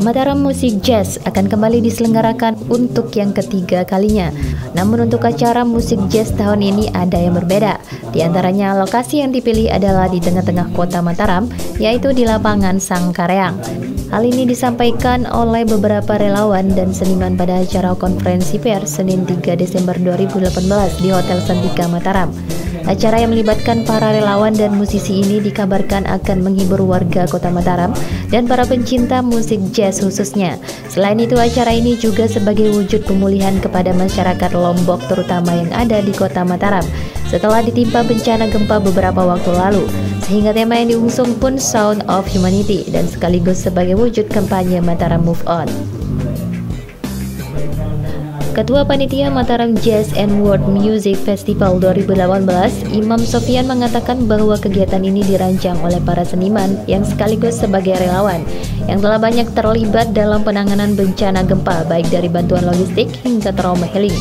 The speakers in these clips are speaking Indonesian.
Mataram Musik Jazz akan kembali diselenggarakan untuk yang ketiga kalinya. Namun untuk acara musik jazz tahun ini ada yang berbeda. Di antaranya lokasi yang dipilih adalah di tengah-tengah kota Mataram, yaitu di lapangan Sangkareang. Hal ini disampaikan oleh beberapa relawan dan seniman pada acara konferensi pers Senin 3 Desember 2018 di Hotel Santika Mataram. Acara yang melibatkan para relawan dan musisi ini dikabarkan akan menghibur warga kota Mataram dan para pencinta musik jazz khususnya. Selain itu, acara ini juga sebagai wujud pemulihan kepada masyarakat Lombok terutama yang ada di kota Mataram setelah ditimpa bencana gempa beberapa waktu lalu. Sehingga tema yang diusung pun Sound of Humanity dan sekaligus sebagai wujud kampanye Mataram Move On. Ketua Panitia Mataram Jazz and World Music Festival 2018, Imam Sofian mengatakan bahwa kegiatan ini dirancang oleh para seniman yang sekaligus sebagai relawan yang telah banyak terlibat dalam penanganan bencana gempa, baik dari bantuan logistik hingga trauma healing.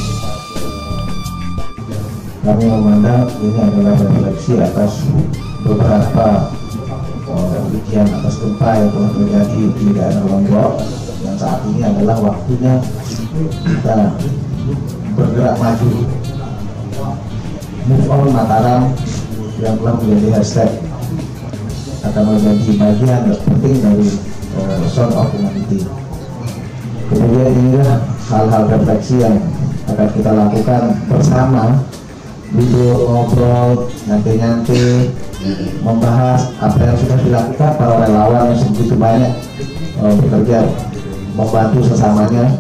Kami memandang ini adalah refleksi atas beberapa ujian atas gempa yang telah terjadi di daerah Lombok, dan saat ini adalah waktunya kita bergerak maju. Move on Mataram yang telah menjadi hashtag akan menjadi bagian penting dari Sound of Humanity. Kemudian inilah hal-hal refleksi yang akan kita lakukan bersama, duduk ngobrol, nyantai-nyantai, membahas apa yang sudah dilakukan para relawan yang sebegitu banyak bekerja membantu sesamanya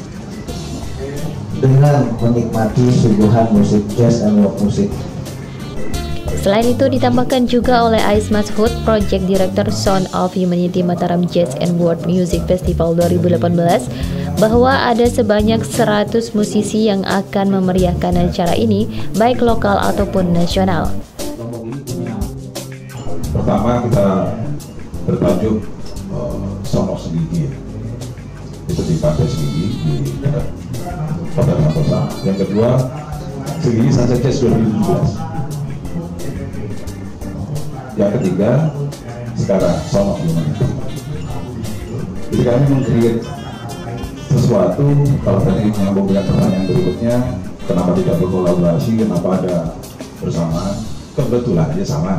dengan menikmati suguhan musik jazz and rock musik. Selain itu ditambahkan juga oleh Ais Mashud, Project Director Sound of Humanity Mataram Jazz and World Music Festival 2018, bahwa ada sebanyak 100 musisi yang akan memeriahkan acara ini, baik lokal ataupun nasional. Pertama, kita bertajuk Sound of Humanity, itu di Pantai Senggigi di Kota Santosa. Yang kedua, Senggigi Sunset Jazz 2017. Yang ketiga, sekarang Sound of Humanity. Jadi kami meng-create sesuatu. Kalau tadi menyambung dengan pertanyaan berikutnya, kenapa tidak berkolaborasi, kenapa ada bersamaan? Kebetulan aja sama.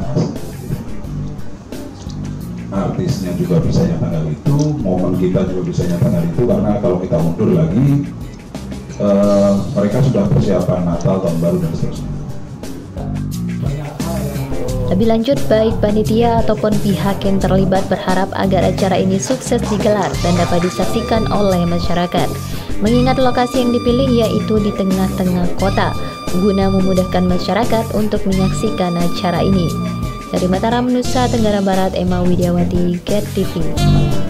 Artisnya juga bisa nyatakan itu, momen kita juga bisa nyatakan itu, karena kalau kita mundur lagi, mereka sudah persiapan Natal, Tahun Baru, dan seterusnya. Lebih lanjut, baik panitia ataupun pihak yang terlibat berharap agar acara ini sukses digelar dan dapat disaksikan oleh masyarakat. Mengingat lokasi yang dipilih yaitu di tengah-tengah kota, guna memudahkan masyarakat untuk menyaksikan acara ini. Dari Mataram, Nusa Tenggara Barat, Emma Widiawati, GET TV.